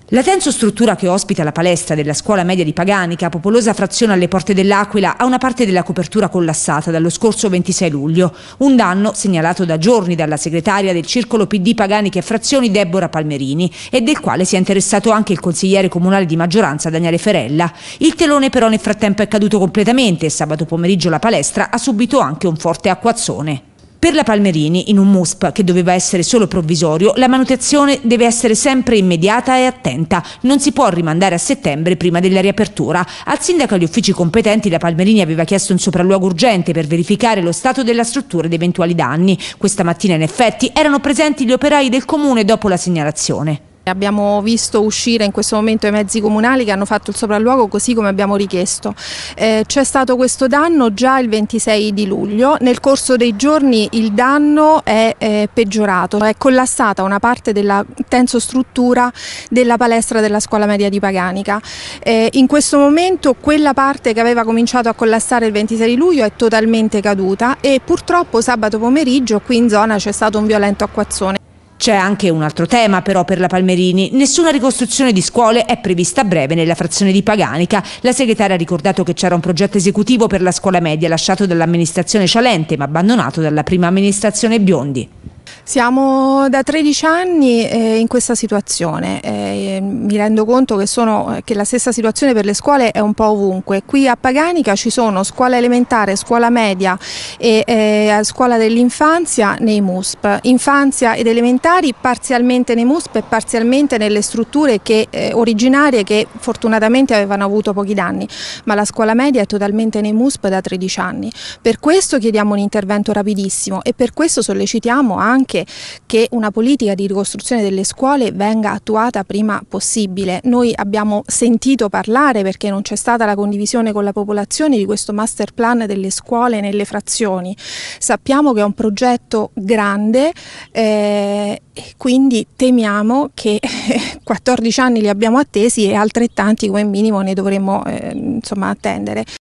La tensostruttura che ospita la palestra della scuola media di Paganica, popolosa frazione alle porte dell'Aquila, ha una parte della copertura collassata dallo scorso 26 luglio. Un danno segnalato da giorni dalla segretaria del Circolo PD Paganica e Frazioni Deborah Palmerini e del quale si è interessato anche il consigliere comunale di maggioranza Daniele Ferella. Il telone però nel frattempo è caduto completamente e sabato pomeriggio la palestra ha subito anche un forte acquazzone. Per la Palmerini, in un MUSP che doveva essere solo provvisorio, la manutenzione deve essere sempre immediata e attenta. Non si può rimandare a settembre prima della riapertura. Al sindaco e agli uffici competenti la Palmerini aveva chiesto un sopralluogo urgente per verificare lo stato della struttura ed eventuali danni. Questa mattina in effetti erano presenti gli operai del comune dopo la segnalazione. Abbiamo visto uscire in questo momento i mezzi comunali che hanno fatto il sopralluogo così come abbiamo richiesto. C'è stato questo danno già il 26 di luglio, nel corso dei giorni il danno è peggiorato, è collassata una parte della tensostruttura della palestra della scuola media di Paganica. In questo momento quella parte che aveva cominciato a collassare il 26 di luglio è totalmente caduta e purtroppo sabato pomeriggio qui in zona c'è stato un violento acquazzone. C'è anche un altro tema però per la Palmerini. Nessuna ricostruzione di scuole è prevista a breve nella frazione di Paganica. La segretaria ha ricordato che c'era un progetto esecutivo per la scuola media lasciato dall'amministrazione Cialente ma abbandonato dalla prima amministrazione Biondi. Siamo da 13 anni in questa situazione, mi rendo conto che la stessa situazione per le scuole è un po' ovunque. Qui a Paganica ci sono scuola elementare, scuola media e scuola dell'infanzia nei MUSP, infanzia ed elementari parzialmente nei MUSP e parzialmente nelle strutture originarie che fortunatamente avevano avuto pochi danni, ma la scuola media è totalmente nei MUSP da 13 anni. Per questo chiediamo un intervento rapidissimo e per questo sollecitiamo anche che una politica di ricostruzione delle scuole venga attuata prima possibile. Noi abbiamo sentito parlare, perché non c'è stata la condivisione con la popolazione, di questo master plan delle scuole nelle frazioni. Sappiamo che è un progetto grande e quindi temiamo che 14 anni li abbiamo attesi e altrettanti come minimo ne dovremmo attendere.